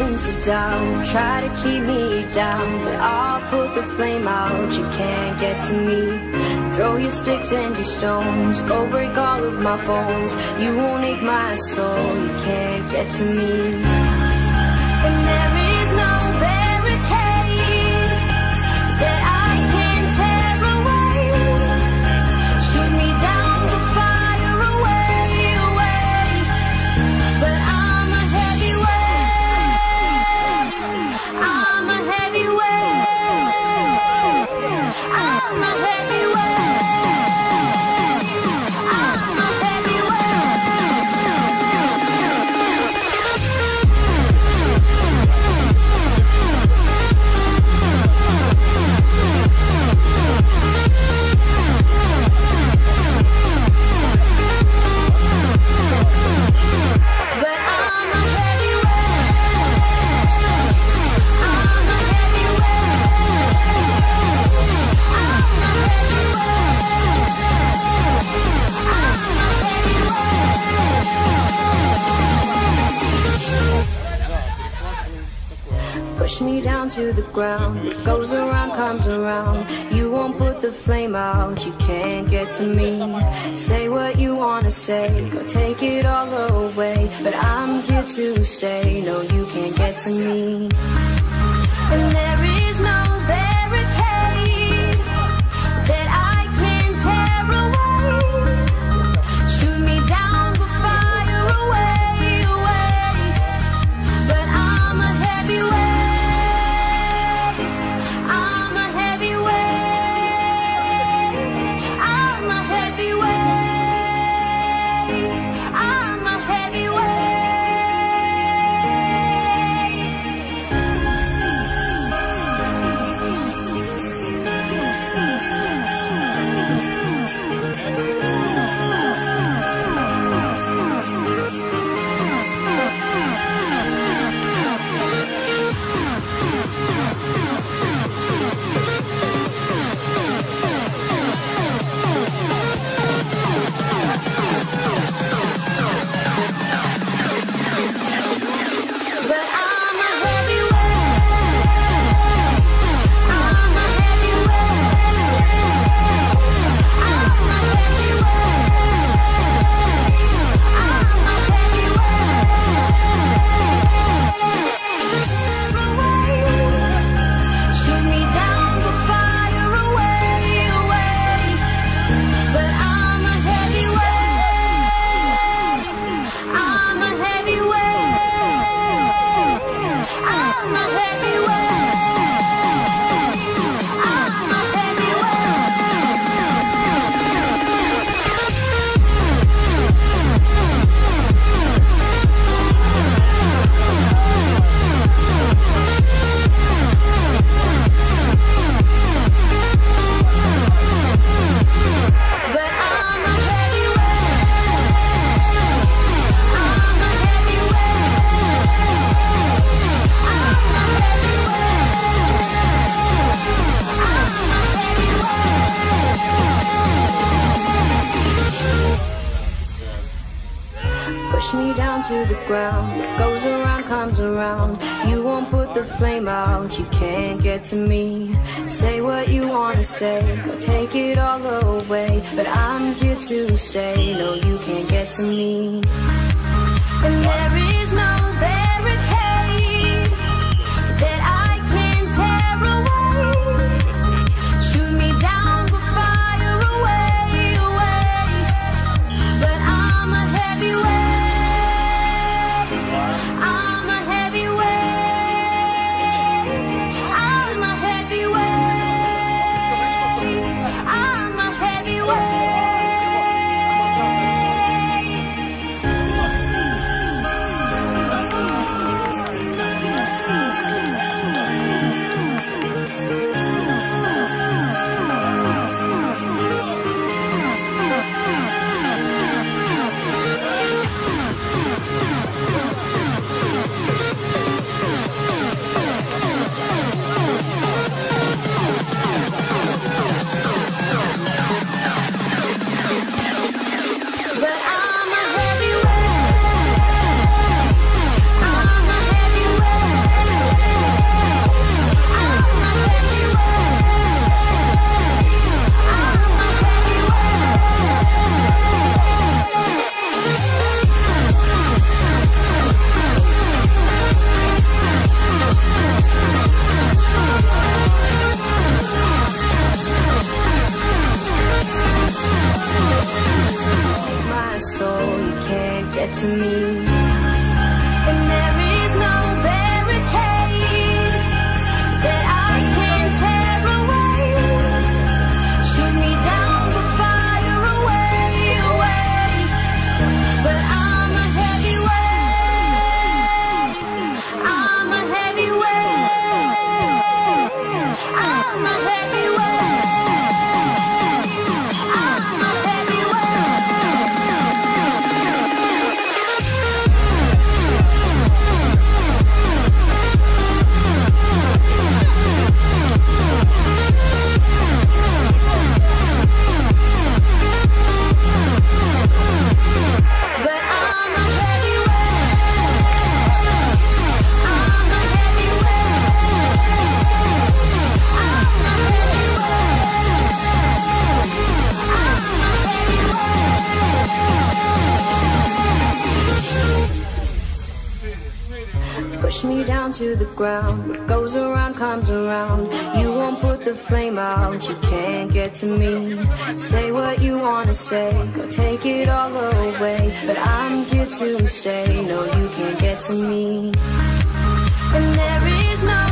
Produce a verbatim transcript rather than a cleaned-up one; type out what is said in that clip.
reasons to doubt, try to keep me down, but I'll put the flame out. You can't get to me. Throw your sticks and your stones, go break all of my bones. You won't ache my soul, you can't get to me. And there is no barricade that I can tear away. Shoot me down to fire away, away. But I'm a heavyweight, I'm a heavyweight, I'm a heavyweight. Push me down to the ground. What goes around comes around. You won't put the flame out, you can't get to me. Say what you wanna say, go take it all away, but I'm here to stay. No, you can't get to me. And there is no barricade that I can tear away. Shoot me down, go fire away, away. But I'm a heavyweight, me down to the ground. What goes around comes around. You won't put the flame out, you can't get to me. Say what you wanna say, go take it all away, but I'm here to stay. No, you can't get to me. And there is no barricade that I can tear away. Shoot me down, go fire away, away. But I'm a heavyweight, I'm a heavyweight, I'm a heavyweight, I'm a heavyweight. me down to the ground. What goes around comes around. You won't put the flame out, you can't get to me. Say what you wanna say, go take it all away, but I'm here to stay. No, you can't get to me. And there is no